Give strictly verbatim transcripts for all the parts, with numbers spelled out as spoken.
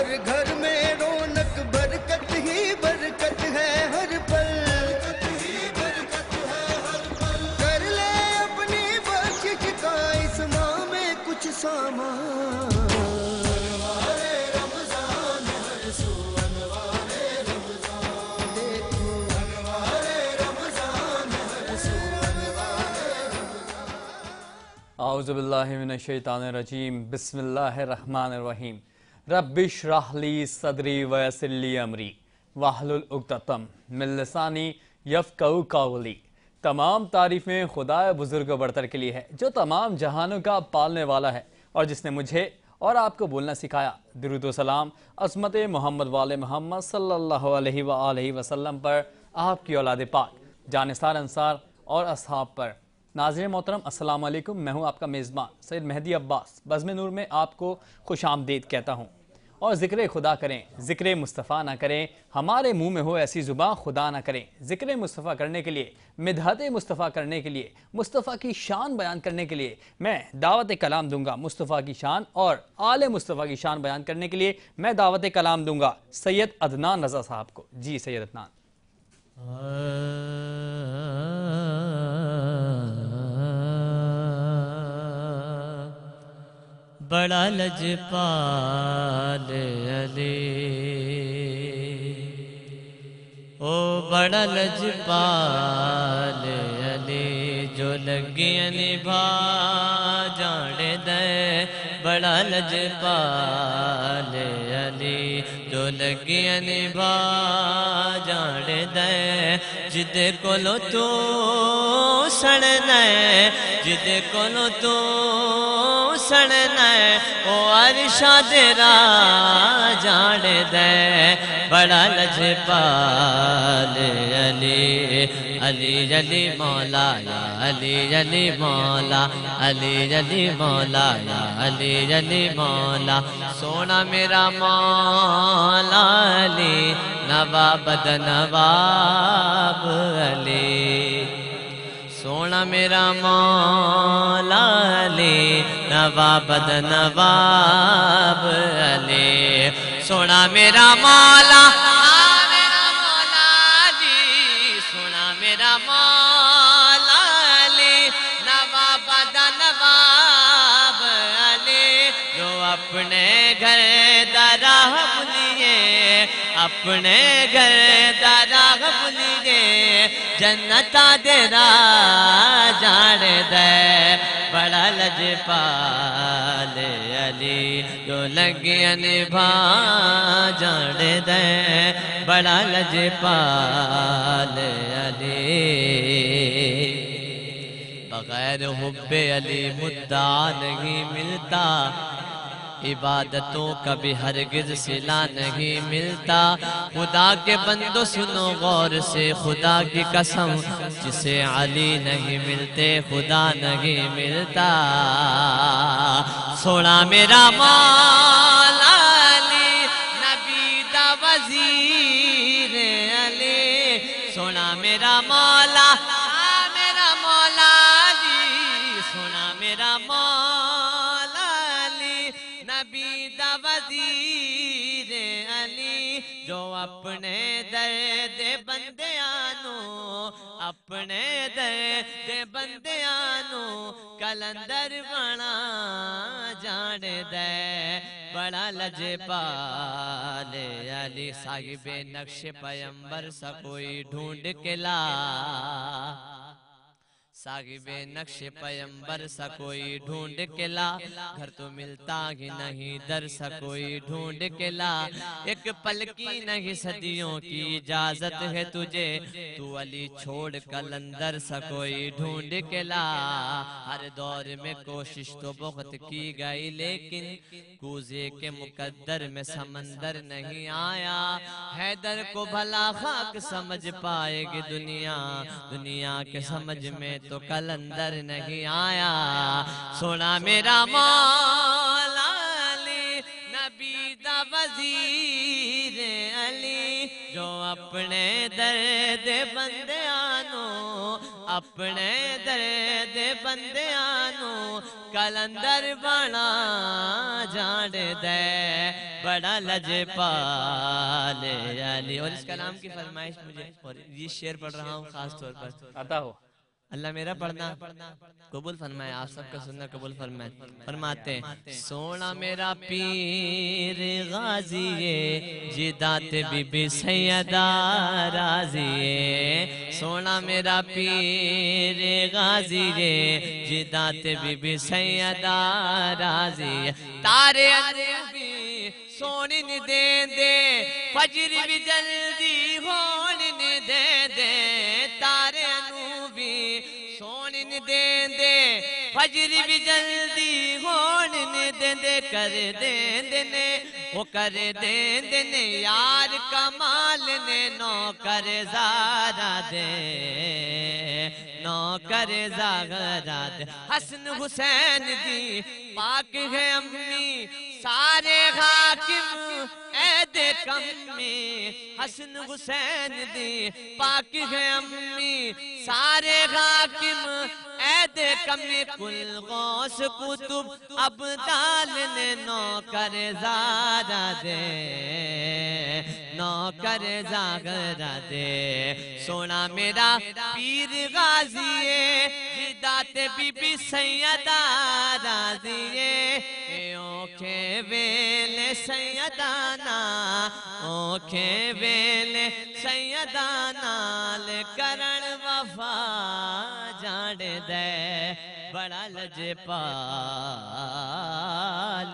हर घर में रौनक बरकत ही बरकत है हर पल, कर ले अपनी बख्शिश का इस माह में कुछ सामान। औज़ु बिल्लाहि मिनश शैतानिर रजीम, बिस्मिल्लाहिर्रहमानिर्रहीम। रब्बिश्रह ली सदरी वयस्सिर ली अमरी वहलुल उक़दतम मिन लिसानी यफ़क़हू क़ौली। तमाम तारीफ़ें खुदाए बुज़ुर्ग बरतर के लिए है जो तमाम जहानों का पालने वाला है और जिसने मुझे और आपको बोलना सिखाया। दुरूद व सलाम अज़मत मोहम्मद वाले मोहम्मद सल्लल्लाहु अलैहि व आलिहि वसल्लम पर, आपकी औलाद पाक जानिसार अंसार और असहाब पर। नाज़रीन मोहतरम अस्सलाम वालेकुम, मैं हूं आपका मेज़बान सैयद मेहदी अब्बास। बज़्म नूर में आपको खुशामदीद कहता हूं। और ज़िक्र खुदा करें, ज़िक्र मुस्तफ़ा ना करें, हमारे मुंह में हो ऐसी ज़ुबान खुदा ना करें। ज़िक्र मुस्तफ़ा करने के लिए, मिदहत मुस्तफ़ा करने के लिए, मुस्तफ़ा की शान बयान करने के लिए मैं दावत कलाम दूंगा। मुस्तफ़ा की शान और आले मुस्तफ़ा की शान बयान करने के लिए मैं दावत कलाम दूंगा सैयद अदनान रज़ा साहब को। जी सैयद अदनान। बड़ा लजपाल अली, ओ बड़ा लजपाल अली, जो लगी निभा जाने दे। बड़ा लजपाल अली, जो लगी निभा जाने दे। जिदे कोलो तू सड़ना, जिदे कोलो तू सड़ना, ओ अरशा तेरा जान दे। बड़ा लजपाल अली, अली अली मौला या अली अली मौला, अली अली मौला या अली अली मौला। सोना मेरा मौला अली, नवाब नवाब अली। सोना मेरा मौला अली, नवाब नवाब अली। सोना मेरा मौला, मेरा मौला अली। सोना मेरा मौला अली, नवाब नवाब अली। जो अपने घर दराह बुलिए, अपने घर दराह बुलिए, जन्नता तेरा जान दे। बड़ा लजपाल अली, जो लगे निभा जान दे। बड़ा लजपाल अली, बगैर हुब्बे अली मुद्दा नहीं मिलता। इबादतों का भी हरगिज सिला नहीं मिलता। खुदा के बंदो सुनो गौर से, खुदा की कसम, जिसे अली नहीं मिलते खुदा नहीं मिलता। सोना मेरा मौला अली, नबी दा वज़ीर अली। सोना मेरा मौला, मेरा मौला अली। सोना मेरा मौला अली, नबी दा वज़ीर अली। जो अपने दर्द बंदियानू, अपने दर्द बंदियानू कलंदर बना जान दे। बड़ा लजपाल अली, साहिबे नक्श पैगंबर सा कोई ढूंढ के ला। साहिबे नक्श पैगंबर सा कोई ढूंढ के ला। घर तो मिलता ही नहीं, दर सा कोई ढूंढ के ला। एक पल की नहीं सदियों की इजाजत है तुझे, तू अली छोड़ कलंदर सा कोई ढूंढ के ला। हर दौर में कोशिश तो बहुत की गई, लेकिन कूजे के मुकद्दर में समंदर नहीं आया। हैदर को भला खाक समझ पाएगी दुनिया, दुनिया के समझ में तो कलंदर नहीं आया। सोना मेरा मौला अली, नबी दा वज़ीर अली। जो अपने दर्द बंदियानू, अपने दर्द बंदियानू कलंदर बना जान दे। बड़ा लजपाल अली। और इस कलाम की फरमाइश मुझे, और ये शेर पढ़ रहा हूँ खास तौर पर। आता हो अल्लाह मेरा पढ़ना कबूल फरमाए, आप सबका सुनना कबूल फरमाए। फरमाते हैं सोना मेरा पीर गाजिए जिदात बीबी सैयदा राजिए। सोना मेरा पीर गाजिए जिदात बीबी सैयदा राजिए। तारे अनूबी सोनी ने दे दे, फजर भी जल्दी होने ने दे दे। तारे अनूबी सोनी ने दे दे, फजर भी जल्दी होने ने दे दे। कर दे देने वो कर दे देने यार कमाल ने नौकर ज़ारा दे, नौकर ज़ारा दे। हसन हुसैन दी पाक है अम्मी सारे हाकिम ऐद कम्मी। हसन हुसैन दी पाक है अम्मी सारे हाकिम ऐद कम्मी। कुल गौस कुतुब अब्दाल ने नौकर ज़ारा दे, नौकर ज़ारा दे। सोना मेरा पीर गाजिए जिदात बीबी सैयदा राजिए। ओखे वेले सैयदाना, ओखे वेले सैयदाना करण वफा जान दे, बड़ा लजपाल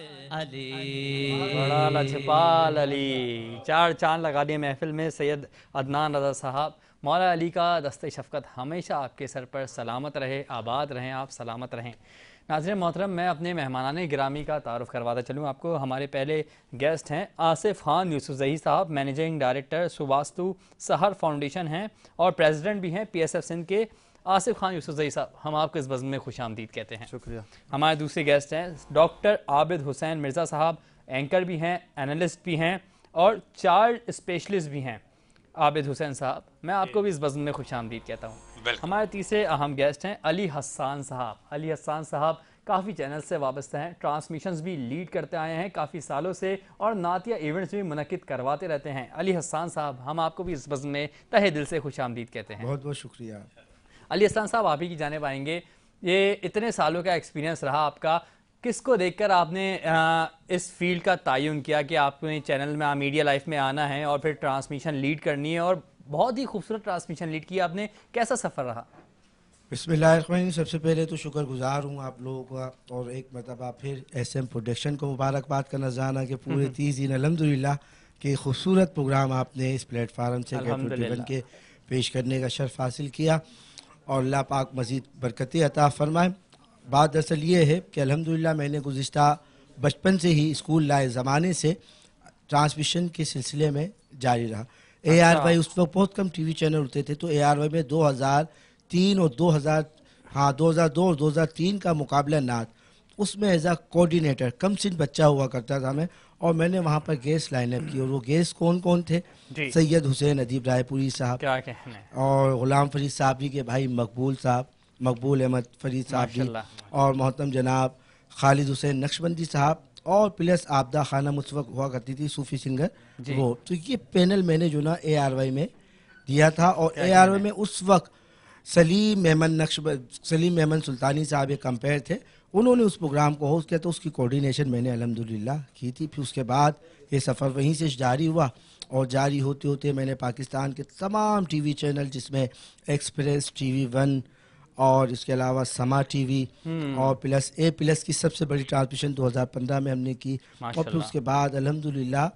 अली। बड़ा लजपाल अली। चार चांद लगा दिए महफिल में सैयद अदनान रज़ा साहब। मौला अली का दस्ते शफ़क़त हमेशा आपके सर पर सलामत रहे, आबाद रहें, आप सलामत रहें। नाज़रीन मोहतरम, मैं अपने मेहमानाने गिरामी का तारुफ़ करवाता चलूँ आपको। हमारे पहले गेस्ट हैं आसिफ खान यूसुफ़ज़ई साहब, मैनेजिंग डायरेक्टर सुवास्तु सहर फाउंडेशन हैं और प्रेसिडेंट भी हैं पी एस एफ सिंध के। आसिफ खान यूसुफ़ज़ई साहब, हम आपको इस बज़्म में खुशामदीद कहते हैं। शुक्रिया। हमारे दूसरे गेस्ट हैं डॉक्टर आबिद हुसैन मिर्ज़ा साहब, एंकर भी हैं, एनालिस्ट भी हैं और चाइल्ड स्पेशलिस्ट भी हैं। आबिद हुसैन साहब, मैं आपको भी इस बज़्म में खुशामदीद कहता हूँ। हमारे तीसरे अहम गेस्ट हैं अली हसान साहब। अली हसान साहब काफ़ी चैनल से वाबस्ता हैं, ट्रांसमिशंस भी लीड करते आए हैं काफ़ी सालों से और नातिया इवेंट्स भी मुनक्किद करवाते रहते हैं। अली हसान साहब, हम आपको भी इस बज़्म में तहे दिल से खुशामदीद कहते हैं। बहुत बहुत शुक्रिया। अली हसान साहब, आप ही की जानिब आएंगे। ये इतने सालों का एक्सपीरियंस रहा आपका, किसको देखकर आपने आ, इस फील्ड का तयन किया कि आपने चैनल में मीडिया लाइफ में आना है और फिर ट्रांसमिशन लीड करनी है, और बहुत ही खूबसूरत ट्रांसमिशन लीड किया आपने, कैसा सफ़र रहा? बिस्मिल्लाहिर्रहमानिर्रहीम। सबसे पहले तो शुक्रगुजार हूँ आप लोगों का, और एक मतलब फिर एस एम प्रोडक्शन को मुबारकबाद करना चाहना कि पूरे तीस दिन अल्हम्दुलिल्लाह के खूबसूरत प्रोग्राम आपने इस प्लेटफार्म से बन के पेश करने का शर्फ हासिल किया, और अल्लाह पाक मज़ीद बरकतें अता फ़रमाए। बात दरअसल ये है कि अल्हम्दुलिल्लाह मैंने गुज़िश्ता बचपन से ही स्कूल लाए ज़माने से ट्रांसमिशन के सिलसिले में जारी रहा। ए आर वाई उस वक्त बहुत कम टीवी चैनल होते थे, तो ए आर वाई में दो हज़ार तीन और दो हज़ार हाँ दो हज़ार दो और दो हज़ार तीन का मुकाबला नात, उसमें एज आ कोऑर्डिनेटर कम सिन बच्चा हुआ करता था मैं, और मैंने वहाँ पर गेस्ट लाइनअप की। और वो गेस्ट कौन कौन थे? सैयद हुसैन अदीब रायपुरी साहब, क्या कहने, और गुलाम फरीद साहब जी के भाई मकबूल साहब, मकबूल अहमद फरीद साहब जी, और मोहतरम जनाब खालिद हुसैन नक्शबंदी साहब, और प्लस आबदा खाना उस वक्त हुआ करती थी सूफी सिंगर वो। तो ये पैनल मैंने जो ना ए आर वाई में दिया था, और ए आर वाई में उस वक्त सलीम मेमन नक्श सलीम मेमन सुल्तानी साहब एक कंपेयर थे, उन्होंने उस प्रोग्राम को होस्ट किया, तो उसकी कोऑर्डिनेशन मैंने अल्हम्दुलिल्लाह की थी। फिर उसके बाद ये सफ़र वहीं से जारी हुआ, और जारी होते होते मैंने पाकिस्तान के तमाम टीवी चैनल, जिसमें एक्सप्रेस, टीवी वन और इसके अलावा समा टीवी और प्लस ए प्लस की सबसे बड़ी ट्रांसमिशन दो हज़ार पंद्रह में हमने की, और फिर उसके बाद अल्हम्दुलिल्लाह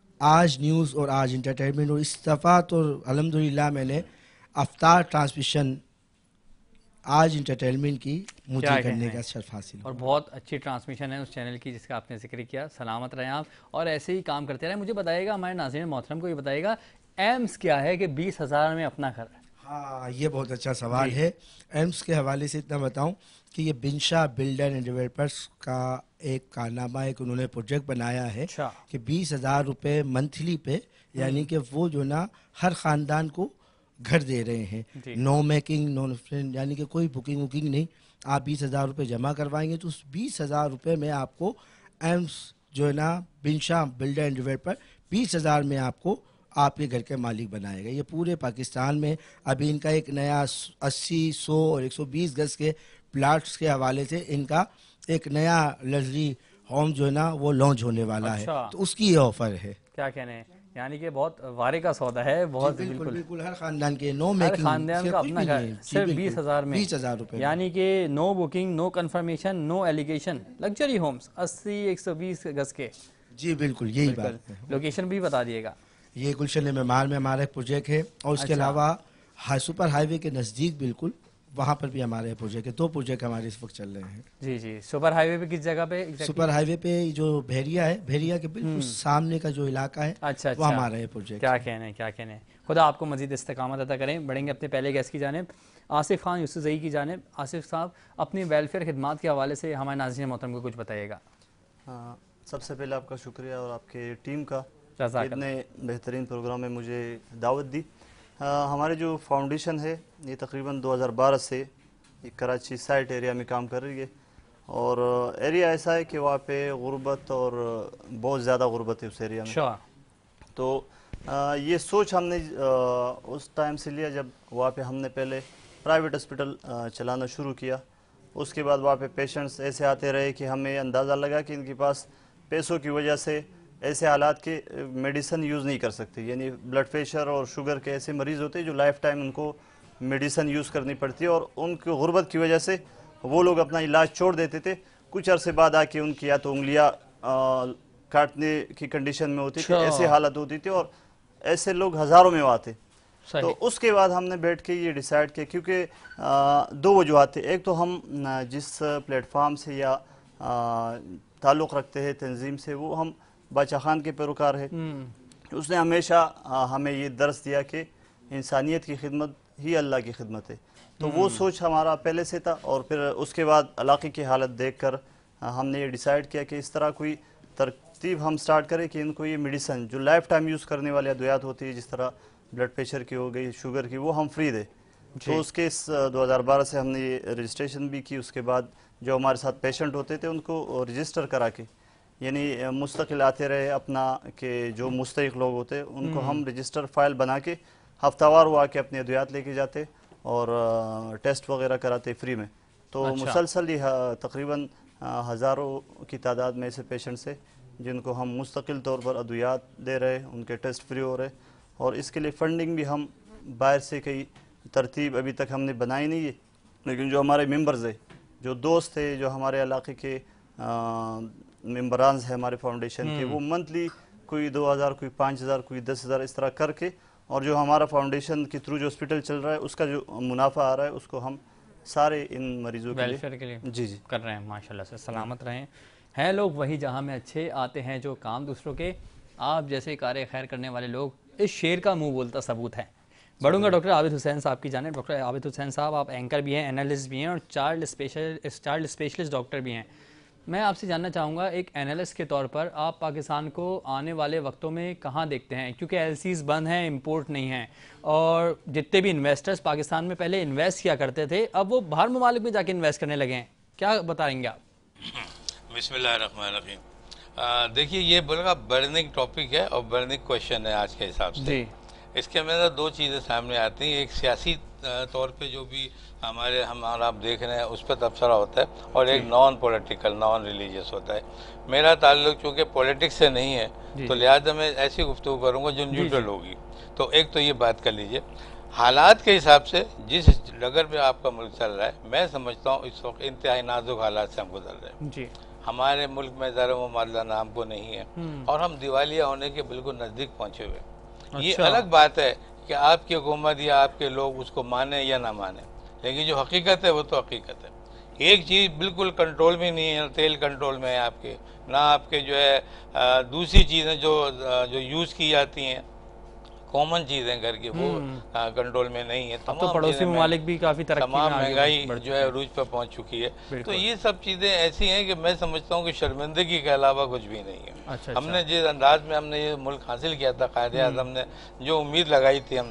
आज न्यूज़ और आज इंटरटेनमेंट, और इस दफ़ा तो अल्हम्दुलिल्लाह मैंने अफ्तार ट्रांसमिशन आज इंटरटेनमेंट की मुझे करने का शर्फ हासिल, और बहुत अच्छी ट्रांसमिशन है उस चैनल की जिसका आपने जिक्र किया। सलामत रहें आप और ऐसे ही काम करते रहें। मुझे बताइएगा, हमारे नाज़रीन मोहतरम को ये बताइएगा, एम्स क्या है कि बीस हज़ार में अपना घर? हाँ, ये बहुत अच्छा सवाल है। एम्स के हवाले से इतना बताऊं कि ये बिनशा बिल्डर एंड डेवलपर्स का एक कारनामा, एक उन्होंने प्रोजेक्ट बनाया है कि बीस हज़ार रुपये मंथली पे, यानी कि वो जो ना हर ख़ानदान को घर दे रहे हैं, नो मेकिंग नो फ्रेंड, यानी कि कोई बुकिंग वुकिंग नहीं। आप बीस हज़ार रुपये जमा करवाएंगे तो उस बीस हज़ार रुपये में आपको एम्स जो है ना बिनशाह बिल्डर एंड डेवलपर बीस हज़ार में आपको आपके घर के मालिक बनाएगा। ये पूरे पाकिस्तान में अभी इनका एक नया अस्सी सौ और एक सौ बीस गज के प्लाट्स के हवाले से इनका एक नया लग्जरी होम जो है ना वो लॉन्च होने वाला अच्छा। है, तो उसकी ये ऑफर है। क्या कहने हैं, यानी कि बहुत वारे का सौदा है, बहुत बिल्कुल बिल्कुल, बिल्कुल हर खानदान के नो हर मेकिंग खानदान का अपना घर सिर्फ बीस हजार में, बीस हजार रुपए में। यानी कि no booking, no confirmation, no allegation, luxury homes अस्सी एक सौ बीस गज के। जी बिल्कुल यही बात है। लोकेशन भी बता दिएगा। ये गुलशन मेमार में हमारा एक प्रोजेक्ट है और उसके अच्छा। अलावा हाई सुपर हाईवे के नज़दीक बिल्कुल वहाँ पर भी हमारे प्रोजेक्ट है। दो प्रोजेक्ट हमारे इस वक्त चल रहे हैं। जी जी। सुपर हाईवे पे किस जगह पे exactly? सुपर हाईवे पे जो भेरिया है, भेरिया के बिल्कुल सामने का जो इलाका है अच्छा वो अच्छा, हमारा है प्रोजेक्ट। क्या कहने हैं, क्या कहने हैं। खुदा आपको मजीद इस्तेकामत अता करें। बढ़ेंगे अपने पहले गेस्ट की जानिब, आसिफ खान यूसुफजई की जानिब। आसिफ साहब अपनी वेलफेयर खिदमात के हवाले से हमारे नाज़रीन मोहतरम को कुछ बताइएगा। हाँ, सबसे पहले आपका शुक्रिया और आपके टीम का जज़ाकल्लाह। इतने बेहतरीन प्रोग्राम में मुझे दावत दी। आ, हमारे जो फाउंडेशन है ये तकरीबन दो हज़ार बारह से कराची साइट एरिया में काम कर रही है और एरिया ऐसा है कि वहाँ पे गुर्बत और बहुत ज़्यादा गुर्बत है उस एरिया में। अच्छा। तो आ, ये सोच हमने आ, उस टाइम से लिया जब वहाँ पे हमने पहले प्राइवेट हॉस्पिटल चलाना शुरू किया। उसके बाद वहाँ पे पेशेंट्स ऐसे आते रहे कि हमें अंदाज़ा लगा कि इनके पास पैसों की वजह से ऐसे हालात के मेडिसिन यूज़ नहीं कर सकते, यानी ब्लड प्रेशर और शुगर के ऐसे मरीज़ होते हैं जो लाइफ टाइम उनको मेडिसिन यूज़ करनी पड़ती है और उनकी गुर्बत की वजह से वो लोग अपना इलाज छोड़ देते थे। कुछ अरसे बाद आके उनकी या तो उंगलियां काटने की कंडीशन में होती थी, ऐसे हालत होती थी और ऐसे लोग हज़ारों में आते। तो उसके बाद हमने बैठ के ये डिसाइड किया, क्योंकि दो वजूहत थे। एक तो हम जिस प्लेटफार्म से या ताल्लुक़ रखते हैं तंजीम से, वो हम बादशाह खान के पैरोकार है। उसने हमेशा हमें ये दर्स दिया कि इंसानियत की खिदमत ही अल्लाह की खिदमत है। तो वो सोच हमारा पहले से था और फिर उसके बाद इलाके की हालत देखकर हमने ये डिसाइड किया कि इस तरह कोई तरतीब हम स्टार्ट करें कि इनको ये मेडिसिन जो लाइफ टाइम यूज़ करने वाली अद्वियात होती है, जिस तरह ब्लड प्रेशर की हो गई, शुगर की, वो हम फ्री दें। तो उसके इस दो हज़ार बारह से हमने ये रजिस्ट्रेशन भी की। उसके बाद जो हमारे साथ पेशेंट होते थे उनको रजिस्टर करा के, यानी मुस्तकिल आते रहे अपना के जो मुस्तहिक लोग होते हैं उनको हम रजिस्टर फाइल बना के हफ्तावार वो आके अपनी अद्वियात लेके जाते और टेस्ट वगैरह कराते फ्री में। तो अच्छा। मुसलसल ही तकरीबन हज़ारों की तादाद में ऐसे पेशेंट्स है जिनको हम मुस्तकिल तौर पर अद्वियात दे रहे, उनके टेस्ट फ्री हो रहे। और इसके लिए फ़ंडिंग भी हम बाहर से कई तरतीब अभी तक हमने बनाई नहीं है, लेकिन जो हमारे मेंबर्स है, जो दोस्त है, जो हमारे इलाके के मेंबरान है हमारे फाउंडेशन के, वो मंथली कोई दो हज़ार, कोई पाँच हज़ार, कोई दस हज़ार इस तरह करके, और जो हमारा फाउंडेशन के थ्रू जो हॉस्पिटल चल रहा है उसका जो मुनाफा आ रहा है उसको हम सारे इन मरीजों के वेलफेयर के लिए जी जी कर रहे हैं। माशाल्लाह से सलामत रहें। हैं लोग वही जहाँ में अच्छे आते हैं जो काम दूसरों के, आप जैसे कार्य खैर करने वाले लोग, इस शेर का मुंह बोलता सबूत है। बढ़ूंगा डॉक्टर आबिद हुसैन साहब की जाने। डॉक्टर आबिद हुसैन साहब, आप एंकर भी हैं, एनालिस्ट भी हैं और child special child specialist doctor भी हैं। मैं आपसे जानना चाहूँगा, एक एनालिस्ट के तौर पर आप पाकिस्तान को आने वाले वक्तों में कहाँ देखते हैं, क्योंकि एलसीज बंद हैं, इंपोर्ट नहीं है, और जितने भी इन्वेस्टर्स पाकिस्तान में पहले इन्वेस्ट किया करते थे अब वो बाहर ममालिक में जाके इन्वेस्ट करने लगे हैं, क्या बताएंगे आप? बिस्मिल्लाहिर्रहमानिर्रहीम। देखिए, ये बोलेगा बर्निंग टॉपिक है और बर्निंग क्वेश्चन है आज के हिसाब से जी। इसके अंदर दो चीज़ें सामने आती हैं, एक सियासी तौर पे जो भी हमारे हमारा आप देख रहे हैं उस पर तबसरा होता है, और एक नॉन पॉलिटिकल, नॉन रिलीजियस होता है। मेरा ताल्लुक चूँकि पॉलिटिक्स से नहीं है तो लिहाजा मैं ऐसी गुफ्तगू करूँगा जो न्यूट्रल होगी। तो एक तो ये बात कर लीजिए, हालात के हिसाब से जिस डगर पे आपका मुल्क चल रहा है, मैं समझता हूँ इस वक्त इंतहाई नाजुक हालात से हम गुजर रहे हैं जी। हमारे मुल्क में ज़रा मुमादला नाम को नहीं है और हम दिवालिया होने के बिल्कुल नज़दीक पहुँचे हुए। अच्छा। ये अलग बात है कि आपकी हुकूमत या आपके लोग उसको माने या ना माने, लेकिन जो हकीकत है वो तो हकीकत है। एक चीज़ बिल्कुल कंट्रोल में नहीं है, तेल कंट्रोल में है आपके, ना आपके जो है दूसरी चीज़ें जो जो यूज़ की जाती हैं, कॉमन चीज़ें घर की, वो कंट्रोल में नहीं है। अब तो पड़ोसी ममालिक भी काफ़ी तरक्की में, तमाम महंगाई जो है अरूज पर पहुंच चुकी है। तो ये सब चीज़ें ऐसी हैं कि मैं समझता हूँ कि शर्मिंदगी के अलावा कुछ भी नहीं है। अच्छा, हमने जिस अंदाज में हमने ये मुल्क हासिल किया था, कायदे आज़म ने जो उम्मीद लगाई थी हमसे,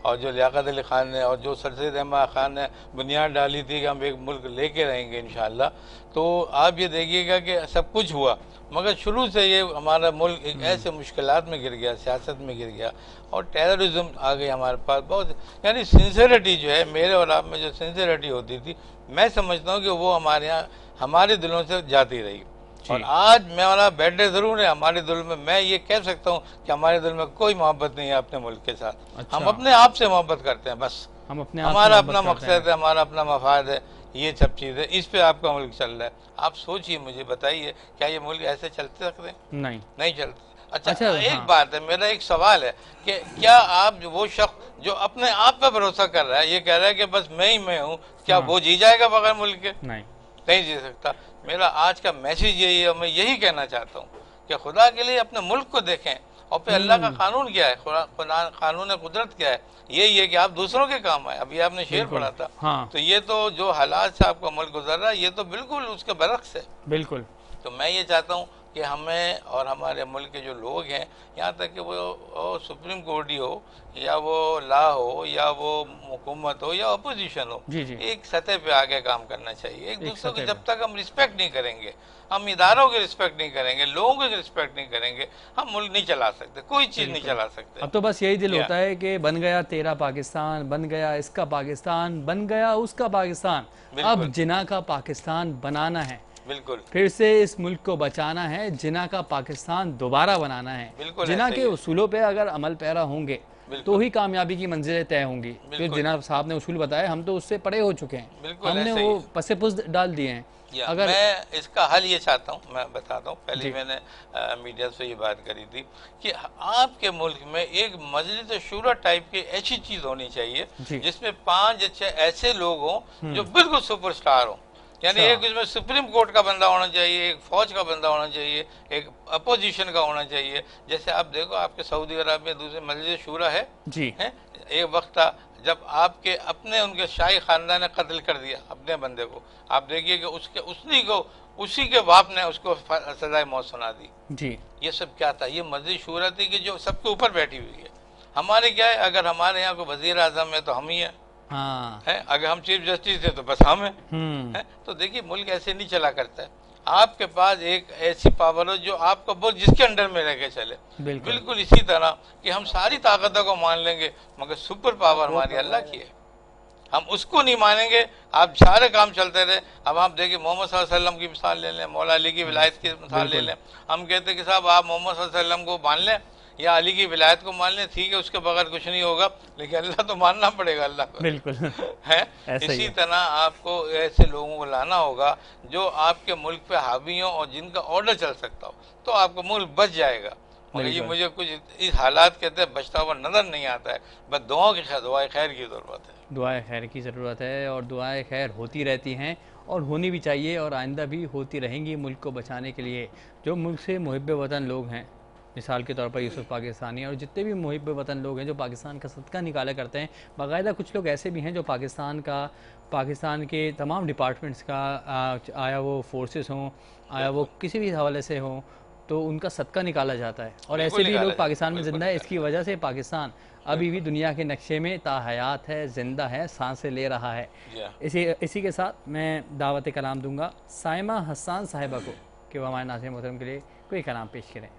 और जो लियाकत अली ख़ान ने और जो सर सैयद अहमद ख़ान ने बुनियाद डाली थी कि हम एक मुल्क लेके रहेंगे इंशाअल्लाह, तो आप ये देखिएगा कि सब कुछ हुआ, मगर शुरू से ये हमारा मुल्क एक ऐसे मुश्किलात में गिर गया, सियासत में गिर गया और टेररिज्म आ गई हमारे पास बहुत। यानी सिंसियरिटी जो है मेरे और आप में जो सिंसियरिटी होती थी, मैं समझता हूँ कि वो हमारे यहाँ हमारे दिलों से जाती रही। और आज मैं वाला बैठे जरूर है हमारे दिल में, मैं ये कह सकता हूँ कि हमारे दिल में कोई मोहब्बत नहीं है अपने मुल्क के साथ। अच्छा। हम अपने आप से मोहब्बत करते हैं, बस हम अपने हमारा अपना मकसद है, हमारा अपना मफाद है, ये सब चीज़ें, इस पे आपका मुल्क चल रहा है। आप सोचिए, मुझे बताइए, क्या ये मुल्क ऐसे चलते सकते हैं? नहीं, नहीं चलते। अच्छा, अच्छा एक हाँ। बात है, मेरा एक सवाल है कि क्या आप जो वो शख्स जो अपने आप पे भरोसा कर रहा है, ये कह रहा है कि बस मैं ही मैं हूँ, क्या हाँ। वो जी जाएगा बगैर मुल्क के? नहीं, नहीं जी सकता। मेरा आज का मैसेज यही है, मैं यही कहना चाहता हूँ कि खुदा के लिए अपने मुल्क को देखें और फिर अल्लाह का कानून क्या है, कानून कुदरत क्या है, यही है कि आप दूसरों के काम आए। अभी आपने शेर पढ़ा था, हाँ। तो ये तो जो हालात से आपका मुल्क गुजर रहा है, ये तो बिल्कुल उसके बरक्स है। बिल्कुल। तो मैं ये चाहता हूँ कि हमें और हमारे मुल्क के जो लोग हैं, यहाँ तक कि वो, वो सुप्रीम कोर्ट ही हो या वो ला हो या वो हुकूमत हो या अपोजिशन हो, जी जी। एक सतह पे आगे काम करना चाहिए। एक, एक दूसरे को जब तक हम रिस्पेक्ट नहीं करेंगे, हम इदारों की रिस्पेक्ट नहीं करेंगे, लोगों की रिस्पेक्ट नहीं करेंगे, हम मुल्क नहीं चला सकते, कोई चीज़ नहीं चला सकते। अब तो बस यही दिल होता है कि बन गया तेरा पाकिस्तान, बन गया इसका पाकिस्तान, बन गया उसका पाकिस्तान, अब जिना का पाकिस्तान बनाना है। बिल्कुल, फिर से इस मुल्क को बचाना है, जिना का पाकिस्तान दोबारा बनाना है। जिना के उसूलों पे अगर अमल पैरा होंगे तो ही कामयाबी की मंजिलें तय होंगी। जो जिना साहब ने उसूल बताए, हम तो उससे परे हो चुके हैं, हमने वो पसे पुस डाल दिए हैं। अगर मैं इसका हल ये चाहता हूँ, मैं बताता हूँ। पहले मैंने आ, मीडिया से ये बात करी थी कि आपके मुल्क में एक मजलिस शूरा टाइप की ऐसी चीज़ होनी चाहिए जिसमें पांच अच्छे ऐसे लोग हों जो बिल्कुल सुपरस्टार हों। यानी एक इसमें सुप्रीम कोर्ट का बंदा होना चाहिए, एक फौज का बंदा होना चाहिए, एक अपोजिशन का होना चाहिए। जैसे आप देखो, आपके सऊदी अरब में दूसरे मजलिस शूरा है जी है। एक वक्त था जब आपके अपने उनके शाही खानदान ने कत्ल कर दिया अपने बंदे को। आप देखिए कि उसके उसी को उसी के बाप ने उसको सजाए मौत सुना दी जी। ये सब क्या था? ये मजलिस शूरा थी कि जो सबके ऊपर बैठी हुई है। हमारे क्या है, अगर हमारे यहाँ को वजीर आजम है तो हम ही है, हाँ। है, अगर हम चीफ जस्टिस थे तो बस हम है, है? तो देखिए मुल्क ऐसे नहीं चला करता है। आपके पास एक ऐसी पावर हो जो आपको बोल जिसके अंडर में रह के चले। बिल्कुल, बिल्कुल इसी तरह कि हम सारी ताकतों को मान लेंगे मगर सुपर पावर हमारी अल्लाह की है, हम उसको नहीं मानेंगे। आप सारे काम चलते रहे। अब आप देखिए मोहम्मद सल्लल्लाहु अलैहि वसल्लम की मिसाल ले लें, मौला अली की विलायत की मिसाल ले लें। हम कहते हैं कि साहब आप मोहम्मद सल्लल्लाहु अलैहि वसल्लम को मान लें या अली की विलायत को मान लें, ठीक है, उसके बगैर कुछ नहीं होगा, लेकिन अल्लाह तो मानना पड़ेगा अल्लाह को। बिल्कुल है। इसी तरह आपको ऐसे लोगों को लाना होगा जो आपके मुल्क पे हावी हो और जिनका ऑर्डर चल सकता हो, तो आपका मुल्क बच जाएगा। मगर ये मुझे कुछ इस हालात के तहत बचता हुआ नजर नहीं आता है। बस दुआओं की दुआए खैर की ज़रूरत है, दुआए खैर की ज़रूरत है और दुआएं खैर होती रहती हैं और होनी भी चाहिए और आइंदा भी होती रहेंगी मुल्क को बचाने के लिए। जो मुल्क से मुहिब वतन लोग हैं, मिसाल के तौर पर यूसुफ पाकिस्तानी और जितने भी मुहिब वतन लोग हैं जो पाकिस्तान का सदका निकाला करते हैं, बाकायदा कुछ लोग ऐसे भी हैं जो पाकिस्तान का पाकिस्तान के तमाम डिपार्टमेंट्स का आ, आया वो फोर्सेस हों, आया वो किसी भी हवाले से हों, तो उनका सदका निकाला जाता है और ऐसे भी लोग पाकिस्तान में ज़िंदा है। इसकी वजह से पाकिस्तान अभी भी दुनिया के नक्शे में ताहयात है, ज़िंदा है, सांसें ले रहा है। इसी इसी के साथ मैं दावत कलाम दूंगा साइमा हसन साहिबा को कि वो हमारे नाज़रीन मोहतरम के लिए कोई कलाम पेश करें।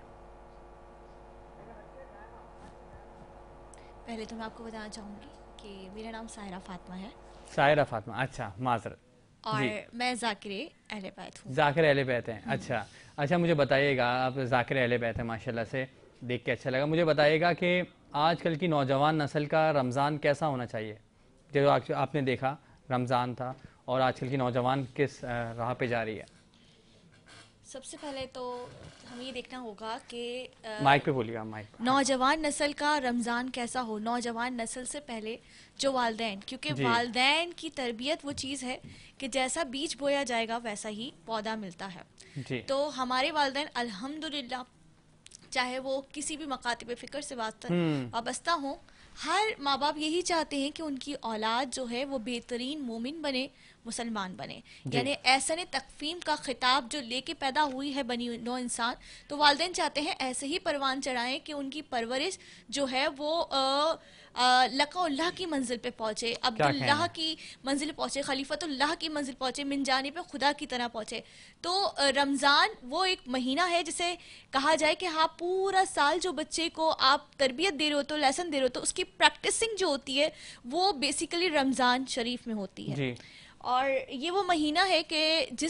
पहले तो मैं आपको बताना चाहूँगी कि मेरा नाम सायरा फातिमा है। सायरा फातिमा, अच्छा, माजरत। और मैं ज़ाकिर अहले बैत हूँ। ज़ाकिर अहले बैत हैं, अच्छा अच्छा। मुझे बताइएगा, आप ज़ाकिर अहले बैत हैं माशाल्लाह से, देख के अच्छा लगा। मुझे बताइएगा कि आजकल की नौजवान नस्ल का रमज़ान कैसा होना चाहिए? जो आपने देखा रमज़ान था और आजकल की नौजवान किस राह पे जा रही है? सबसे पहले तो हमें ये देखना होगा कि माइक पे बोलिएगा, माइक। नौजवान नस्ल का रमज़ान कैसा हो। नौजवान नस्ल से पहले जो वालदैन, क्योंकि वालदैन की तरबियत वो चीज़ है कि जैसा बीज बोया जाएगा वैसा ही पौधा मिलता है जी। तो हमारे वालदैन अल्हम्दुलिल्लाह, चाहे वो किसी भी मकातिब फ़िक्र से वाबस्ता हो, हर माँ बाप यही चाहते हैं कि उनकी औलाद जो है वो बेहतरीन मोमिन बने, मुसलमान बने। यानी ऐसा ने तकफीम का खिताब जो लेके पैदा हुई है बनी नो इंसान, तो वालिदैन चाहते हैं ऐसे ही परवान चढ़ाएं कि उनकी परवरिश जो है वो आ, लकाउल्लाह की मंजिल पे पहुंचे, अब्दुल्लाह की मंजिल पे पहुंचे, खलीफतुल्लाह की मंजिल पहुंचे, मिन जानिब खुदा की तरह पहुंचे। तो रमज़ान वो एक महीना है जिसे कहा जाए कि हाँ पूरा साल जो बच्चे को आप तरबियत दे रहे हो तो लेसन दे रहे हो तो उसकी प्रैक्टिसिंग जो होती है वो बेसिकली रमज़ान शरीफ में होती है जी। और ये वो महीना है कि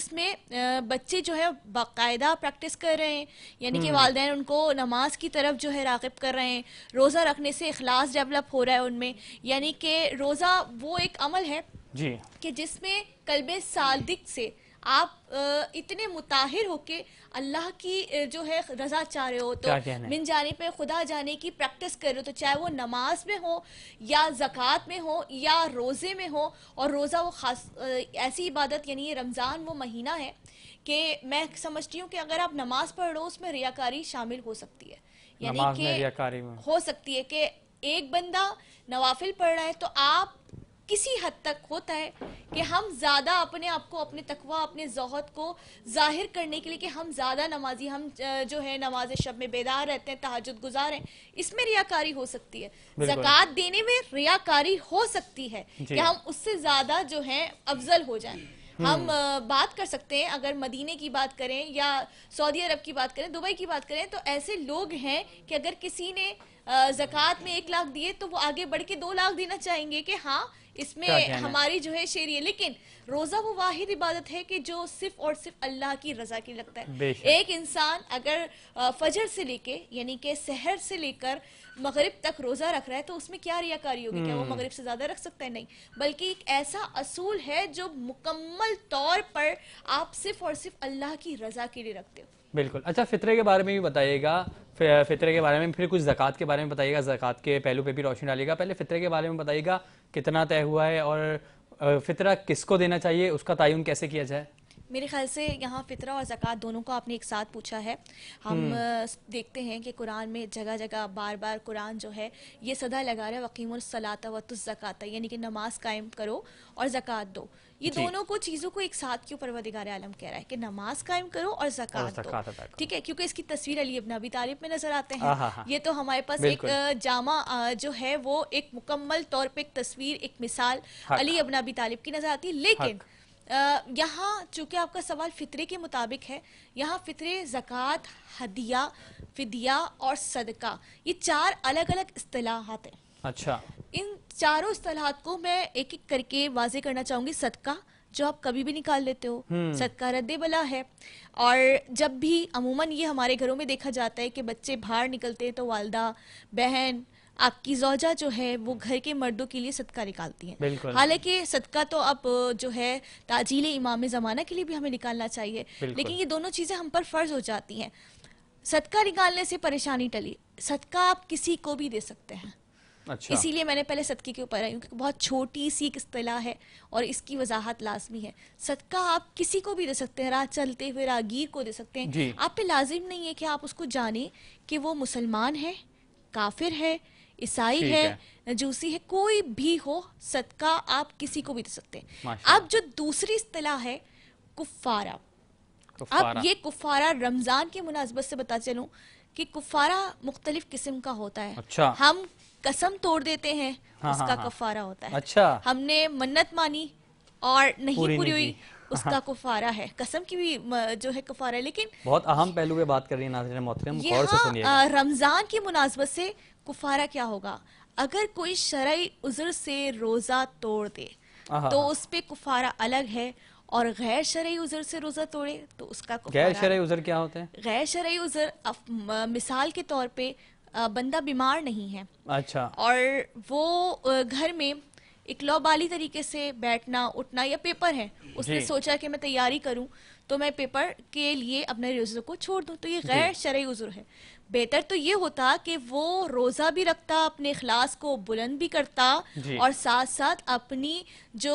जिसमें बच्चे जो है बाकायदा प्रैक्टिस कर रहे हैं, यानी कि वालिदैन उनको नमाज की तरफ जो है राग़िब कर रहे हैं, रोज़ा रखने से इखलास डेवलप हो रहा है उनमें, यानी कि रोज़ा वो एक अमल है जी कि जिसमें कल्बे सादिक से आप इतने मुताहिर होके अल्लाह की जो है रजा चाह रहे हो तो मिन जाने पे खुदा जाने की प्रैक्टिस कर रहे हो, तो चाहे वो नमाज में हो या ज़कात में हो या रोज़े में हो। और रोज़ा वो खास ऐसी इबादत, यानी ये रमज़ान वो महीना है कि मैं समझती हूँ कि अगर आप नमाज पढ़ लो उसमें रियाकारी शामिल हो सकती है, यानी कि हो सकती है कि एक बंदा नवाफिल पढ़ रहा है तो आप किसी हद तक होता है कि हम ज़्यादा अपने आप को, अपने तकवा, अपने ज़ोहद को जाहिर करने के लिए कि हम ज़्यादा नमाजी, हम जो है नमाज शब में बेदार रहते हैं, तहज्जुद गुजार हैं, इसमें रियाकारी हो सकती है। ज़कात देने में रियाकारी हो सकती है कि हम उससे ज़्यादा जो है अफजल हो जाएं। हम बात कर सकते हैं, अगर मदीने की बात करें या सऊदी अरब की बात करें, दुबई की बात करें, तो ऐसे लोग हैं कि अगर किसी ने ज़कात में एक लाख दिए तो वो आगे बढ़ के दो लाख देना चाहेंगे कि हाँ इसमें हमारी जो है शेर है। लेकिन रोज़ा वो वाहिद इबादत है कि जो सिर्फ और सिर्फ अल्लाह की रजा की लगता है। एक इंसान अगर फजर से लेके यानी कि सहर से लेकर मगरिब तक रोज़ा रख रहा है तो उसमें क्या रियाकारी होगी? क्या वो मगरिब से ज़्यादा रख सकता है? नहीं, बल्कि एक ऐसा असूल है जो मुकम्मल तौर पर आप सिर्फ और सिर्फ अल्लाह की रजा के लिए रखते हो। बिल्कुल। अच्छा, फितरे के बारे में भी बताइएगा, फितरे के बारे में, फिर कुछ ज़कात के बारे में बताइएगा, ज़कात के पहलू पे भी रोशनी डालिएगा। पहले फितरे के बारे में बताइएगा, कितना तय हुआ है और फितरा किसको देना चाहिए, उसका तयन कैसे किया जाए? मेरे ख्याल से यहाँ फितरा और ज़कात दोनों को आपने एक साथ पूछा है। हम देखते हैं कि कुरान में जगह जगह बार बार कुरान जो है ये सदा लगा रहा है वक़ीमुस सलाता व तुज़ ज़काता, यानी कि नमाज कायम करो और ज़कात दो। ये दोनों को चीज़ों को एक साथ क्यों परवरदिगार आलम कह रहा है कि नमाज कायम करो और ज़कात दो? ठीक है, क्योंकि इसकी तस्वीर अली इब्न अबी तालिब में नजर आते हैं। ये तो हमारे पास एक जामा जो है वो एक मुकम्मल तौर पे एक तस्वीर, एक मिसाल अली इब्न अबी तालिब की नजर आती है। लेकिन यहाँ चूंकि आपका सवाल फितरे के मुताबिक है, यहाँ फितरे, ज़कात, हदिया, फिदिया और सदका, ये चार अलग अलग इस्तिलाहात हैं। अच्छा, इन चारों इस्तिलाहात को मैं एक एक करके वाजे करना चाहूंगी। सदका जो आप कभी भी निकाल लेते हो, सदका रद्दे बला है। और जब भी अमूमन ये हमारे घरों में देखा जाता है कि बच्चे बाहर निकलते हैं तो वालदा, बहन, आपकी जौजा जो है वो घर के मर्दों के लिए सदका निकालती हैं। हालांकि सदका तो अब जो है ताजील इमाम ज़माना के लिए भी हमें निकालना चाहिए, लेकिन ये दोनों चीज़ें हम पर फ़र्ज हो जाती हैं। सदका निकालने से परेशानी टली, सदका आप किसी को भी दे सकते हैं। अच्छा। इसीलिए मैंने पहले सदके के ऊपर आई हूँ, क्योंकि बहुत छोटी सी एक इस्तिलाह है और इसकी वजाहत लाजमी है। सदका आप किसी को भी दे सकते हैं, राह चलते हुए राहगीर को दे सकते हैं। आप पे लाजिम नहीं है कि आप उसको जाने कि वो मुसलमान है, काफिर है, ईसाई है, नजूसी है, कोई भी हो, सदका आप किसी को भी दे सकते हैं। अब जो दूसरी इस्तिलाह है कुफारा, अब ये कुफारा रमजान के मुनासबत से बता चलूं कि कुफारा मुख्तलिफ किस्म का होता है। अच्छा। हम कसम तोड़ देते हैं, हाँ, उसका हाँ, कफारा होता है। अच्छा। हमने मन्नत मानी और नहीं पूरी, पूरी हुई, उसका कुफारा है। कसम की भी जो है कुफारा है। लेकिन बहुत अहम पहलू पे बात कर रही है नाज़रीन मोहतरम, गौर से सुनिएगा। रमजान की मुनासबत से कुफारा क्या होगा? अगर कोई शरई उज़्र से रोजा तोड़ दे तो उस पे कुफारा अलग है, और गैर शरई उज़्र से रोजा तोड़े तो उसका कुफारा। गैर शरई उज़्र क्या होता है? गैर शरई उज़्र मिसाल के तौर पे बंदा बीमार नहीं है, अच्छा, और वो घर में एक लौबाली तरीके से बैठना उठना, या पेपर है, उसने सोचा कि मैं तैयारी करूं तो मैं पेपर के लिए अपने रोज़े को छोड़ दूं, तो ये गैर शरई उज़्र है। बेहतर तो ये होता कि वो रोज़ा भी रखता, अपने इखलास को बुलंद भी करता और साथ साथ अपनी जो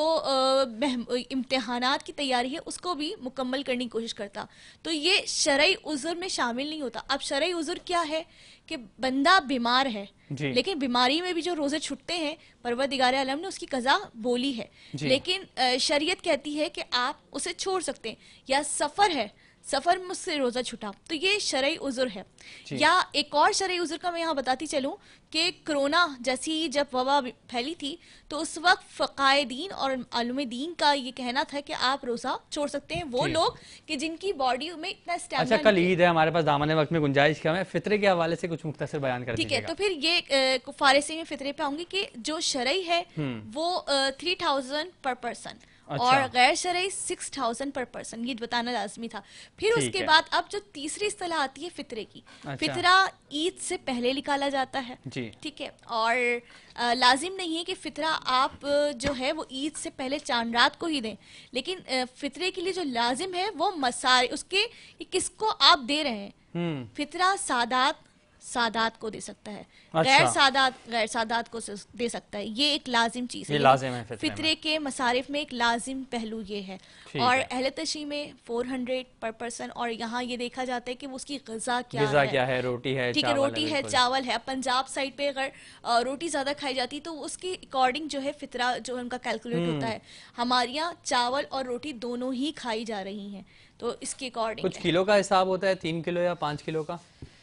इम्तिहानात की तैयारी है उसको भी मुकम्मल करने की कोशिश करता। तो ये शरई उज़्र में शामिल नहीं होता। अब शरई उज़्र क्या है कि बंदा बीमार है, लेकिन बीमारी में भी जो रोजे छुटते हैं परवरदिगार आलम ने उसकी कज़ा बोली है, लेकिन शरीयत कहती है कि आप उसे छोड़ सकते हैं। या सफ़र है, सफर मुझसे रोजा छूटा, तो ये शरई उज़्र है। या एक और शरई उज़्र का मैं यहाँ बताती चलूँ कि कोरोना जैसी जब वबा फैली थी तो उस वक्त फ़क़ाए-दीन और आलुम दीन का ये कहना था कि आप रोजा छोड़ सकते हैं वो लोग कि जिनकी बॉडी में इतना स्टैमिना। अच्छा, कल ईद है, हमारे पास दामन वक्त में गुंजाइश कम है, फित्रे के हवाले से कुछ मुख्तसर बयान कर ठीक है। तो फिर ये फारसी में फित्रे पे आऊंगी कि जो शरई है वो थ्री थाउजेंड पर पर्सन अच्छा। और गैर शरई सिक्स थाउजेंड पर पर्सन, ये बताना लाजमी था। फिर उसके बाद अब जो तीसरी इस्तिलाह आती है फित्रे की। अच्छा। फित्रा ईद से पहले निकाला जाता है, ठीक है, और आ, लाजिम नहीं है कि फित्रा आप जो है वो ईद से पहले चांद रात को ही दें, लेकिन आ, फित्रे के लिए जो लाजिम है वो मसारे उसके किसको आप दे रहे हैं। फित्रा सादात सादात को दे सकता है, अच्छा। गैर सादात गैर सादात को दे सकता है, ये एक लाजिम चीज है, लाजिम है फित्रे, फित्रे के मसारिफ में एक लाजिम पहलू ये है। और अहले तशी में फोर हंड्रेड पर पर्सन, और यहाँ ये देखा जाता है कि उसकी गजा क्या गजा है, क्या है, रोटी है, ठीक है, रोटी है, चावल है। पंजाब साइड पे अगर रोटी ज्यादा खाई जाती तो उसके अकॉर्डिंग जो है फित्रा जो है उनका कैलकुलेट होता है। हमारे यहाँ चावल और रोटी दोनों ही खाई जा रही है, तो इसके अकॉर्डिंग कुछ किलो का हिसाब होता है, तीन किलो या पाँच किलो का,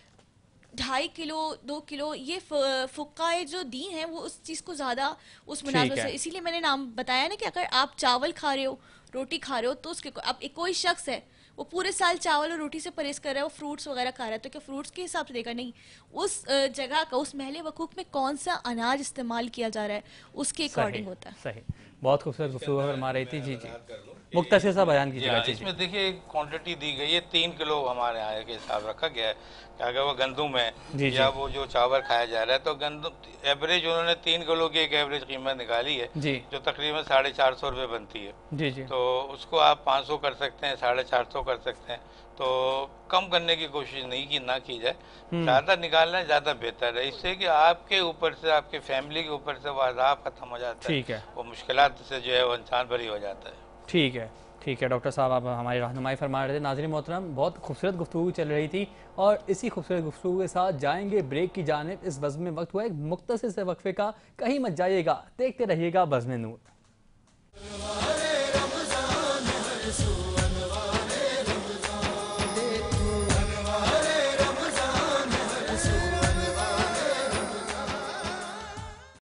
ढाई किलो, दो किलो, ये फुक्काए जो दीन है वो उस चीज को ज्यादा उस मुनासिब से, इसीलिए मैंने नाम बताया ना कि अगर आप चावल खा रहे हो, रोटी खा रहे हो, तो उसके अब एक कोई शख्स है वो पूरे साल चावल और रोटी से परहेज कर रहा है, वो फ्रूट्स वगैरह खा रहा है, तो क्या फ्रूट्स के हिसाब से देखा नहीं, उस जगह का उस महले वकूफ में कौन सा अनाज इस्तेमाल किया जा रहा है उसके अकॉर्डिंग होता है। सही, बहुत खूबसूरत गुफ्तगू फरमा रही थी। जी जी, मुख्तसर सा बयान कीजिएगा। इसमें देखिए एक क्वांटिटी दी गई है, तीन किलो हमारे यहाँ के हिसाब रखा गया है कि अगर वो गंदुम है जी या जी। वो जो चावल खाया जा रहा है तो गंदुम एवरेज उन्होंने तीन किलो की एक एवरेज कीमत निकाली है जी, जो तकरीबन साढ़े चार सौ रुपये बनती है जी जी। तो उसको आप पाँच सौ कर सकते हैं, साढ़े चार सौ कर सकते हैं, तो कम करने की कोशिश नहीं की ना की जाए, ज़्यादा निकालना ज़्यादा बेहतर है, इससे कि आपके ऊपर से आपके फैमिली के ऊपर से वो अज़ाब खत्म हो जाता है, ठीक है, वो मुश्किलात से जो है वो इंसान भरी हो जाता है। ठीक है, ठीक है डॉक्टर साहब, आप हमारी रहनुमाई फरमा रहे थे। नाज़रीन मोहतरम, बहुत खूबसूरत गुफ्तगू चल रही थी और इसी खूबसूरत गुफ्तगू के साथ जाएंगे ब्रेक की जानिब। इस बज़्म में वक्त हुआ एक मुख्तसर से वक्फे का, कहीं मत जाइएगा, देखते रहिएगा बज़्म नूर।